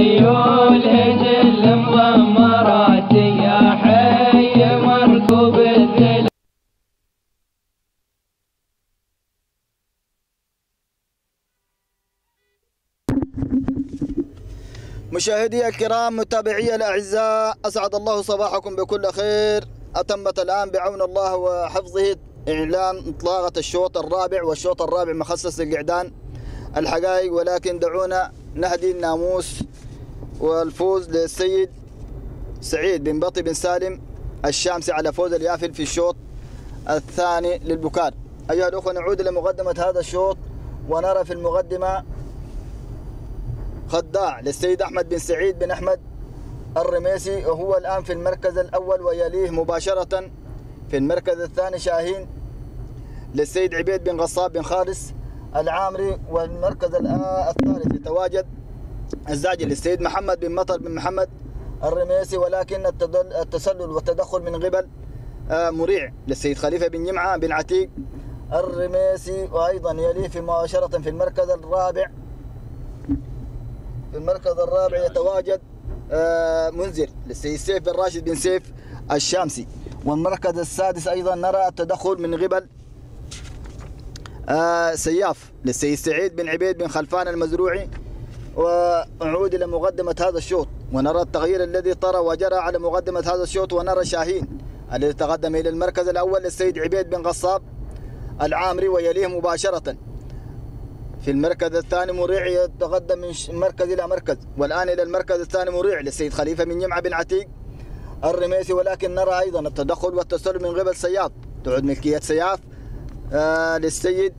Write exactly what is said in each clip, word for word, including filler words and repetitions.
خيول هجل مضمرات يا حي مركوب الذل. مشاهدي الكرام متابعي الأعزاء، أسعد الله صباحكم بكل خير. أتمت الآن بعون الله وحفظه إعلان إطلاقة الشوط الرابع، والشوط الرابع مخصص للقعدان الحقائق، ولكن دعونا نهدي الناموس والفوز للسيد سعيد بن بطي بن سالم الشامسي على فوز اليافل في الشوط الثاني للبكار. أيها الأخوة، نعود إلى مقدمة هذا الشوط ونرى في المقدمة خداع للسيد أحمد بن سعيد بن أحمد الرميسي، وهو الآن في المركز الأول، ويليه مباشرة في المركز الثاني شاهين للسيد عبيد بن غصاب بن خالص العامري، والمركز الثالث يتواجد الزاجل للسيد محمد بن مطر بن محمد الرميسي، ولكن التسلل والتدخل من قبل مريع للسيد خليفة بن جمعة بن عتيق الرميسي. وأيضا يليه في مباشرة في المركز الرابع في المركز الرابع يتواجد منذر للسيد سيف بن راشد بن سيف الشامسي. والمركز السادس أيضا نرى التدخل من قبل سياف للسيد سعيد بن عبيد بن خلفان المزروعي. ونعود إلى مقدمة هذا الشوط ونرى التغيير الذي طرى وجرى على مقدمة هذا الشوط، ونرى شاهين الذي تقدم إلى المركز الأول للسيد عبيد بن غصاب العامري، ويليه مباشرة في المركز الثاني مريع يتقدم من مركز إلى مركز، والآن إلى المركز الثاني مريع للسيد خليفة بن جمعة بن عتيق الرميسي. ولكن نرى أيضا التدخل والتسلل من قبل سياف، تعود ملكية سياف آه للسيد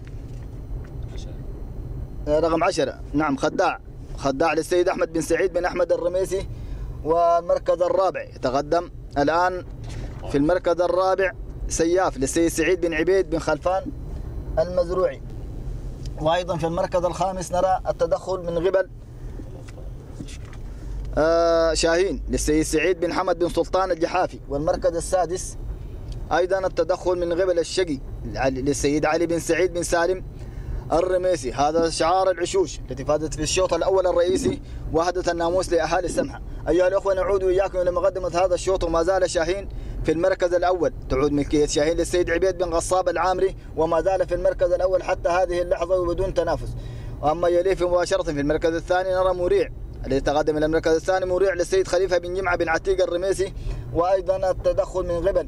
آه رقم عشرة، نعم خداع خداع للسيد أحمد بن سعيد بن أحمد الرميسي. والمركز الرابع يتقدم الآن في المركز الرابع سياف للسيد سعيد بن عبيد بن خلفان المزروعي. وأيضا في المركز الخامس نرى التدخل من قبل آه شاهين للسيد سعيد بن حمد بن سلطان الجحافي. والمركز السادس أيضا التدخل من قبل الشقي للسيد علي بن سعيد بن سالم الرميسي. هذا شعار العشوش التي فازت في الشوط الأول الرئيسي وحدة الناموس لأهالي السمحة. أيها الأخوة، نعود وإياكم إلى مقدمة هذا الشوط، وما زال شاهين في المركز الأول، تعود ملكية شاهين للسيد عبيد بن غصاب العامري، وما زال في المركز الأول حتى هذه اللحظة وبدون تنافس. وأما يليه في مباشرة في المركز الثاني نرى مريع الذي تقدم إلى المركز الثاني مريع للسيد خليفة بن جمعة بن عتيق الرميسي. وأيضا التدخل من قبل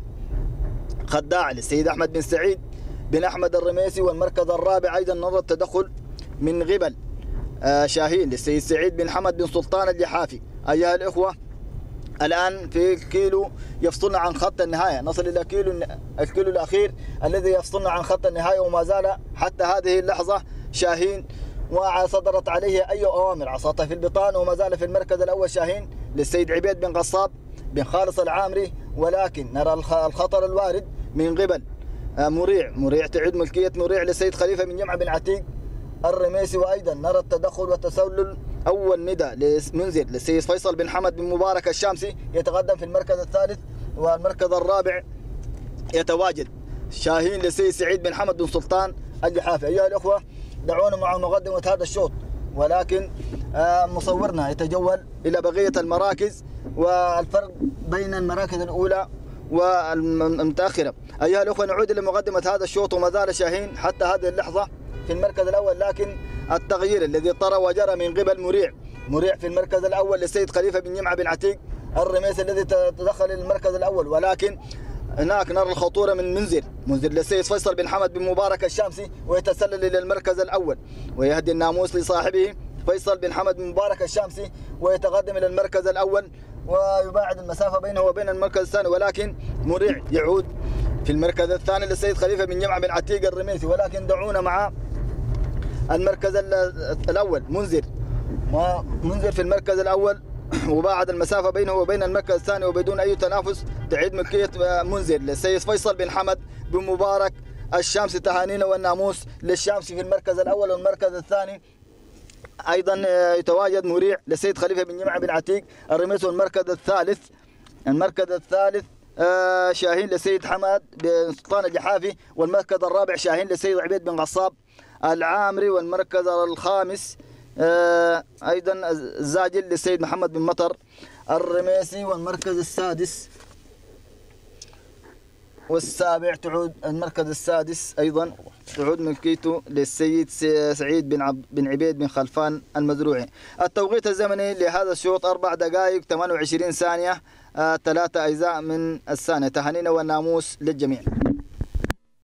خداع للسيد أحمد بن سعيد بن أحمد الرميسي. والمركز الرابع أيضا نرى التدخل من قبل شاهين للسيد سعيد بن حمد بن سلطان الجحافي. أيها الإخوة، الآن في كيلو يفصلنا عن خط النهاية، نصل إلى كيلو الكيلو الأخير الذي يفصلنا عن خط النهاية، وما زال حتى هذه اللحظة شاهين وصدرت عليه أي أوامر عصاته في البطان، وما زال في المركز الأول شاهين للسيد عبيد بن غصاب بن خالص العامري. ولكن نرى الخطر الوارد من قبل مريع مريع تعيد ملكية مريع للسيد خليفة بن جمعة بن عتيق الرميسي. وأيضا نرى التدخل والتسلل أول ندى لمنذر للسيد فيصل بن حمد بن مبارك الشامسي يتقدم في المركز الثالث. والمركز الرابع يتواجد شاهين للسيد سعيد بن حمد بن سلطان الجحافي. أيها الأخوة، دعونا مع مقدمة هذا الشوط، ولكن مصورنا يتجول إلى بقية المراكز والفرق بين المراكز الأولى والمتأخرة. أيها الأخوة، نعود إلى مقدمة هذا الشوط، وما زال شاهين حتى هذه اللحظة في المركز الأول، لكن التغيير الذي طرى وجرى من قبل مريع مريع في المركز الأول للسيد خليفة بن جمعة بن عتيق الرميسي الذي تدخل إلى المركز الأول. ولكن هناك نرى الخطورة من منذر منذر للسيد فيصل بن حمد بن مبارك الشامسي، ويتسلل إلى المركز الأول ويهدي الناموس لصاحبه فيصل بن حمد بن مبارك الشامسي، ويتقدم إلى المركز الأول ويباعد المسافة بينه وبين المركز الثاني. ولكن مريع يعود في المركز الثاني للسيد خليفة بن جمعة بن عتيق الرميسي. ولكن دعونا مع المركز الأول منذر منذر في المركز الأول وباعد المسافة بينه وبين المركز الثاني وبدون أي تنافس. تعيد ملكية منذر للسيد فيصل بن حمد بن مبارك الشامسي. تهانينا والناموس للشامسي في المركز الأول. والمركز الثاني أيضا يتواجد مريع للسيد خليفة بن جمعة بن عتيق الرميسي. والمركز الثالث المركز الثالث شاهين للسيد حمد بن سلطان الجحافي. والمركز الرابع شاهين للسيد عبيد بن غصاب العامري. والمركز الخامس آه أيضا الزاجل للسيد محمد بن مطر الرميسي. والمركز السادس والسابع تعود المركز السادس أيضا تعود ملكيته للسيد سعيد بن عبد بن عبيد بن خلفان المزروعي. التوقيت الزمني لهذا الشوط أربع دقائق ثمانية وعشرين ثانية، آه ثلاثة أجزاء من الثانية. تهانينا والناموس للجميع.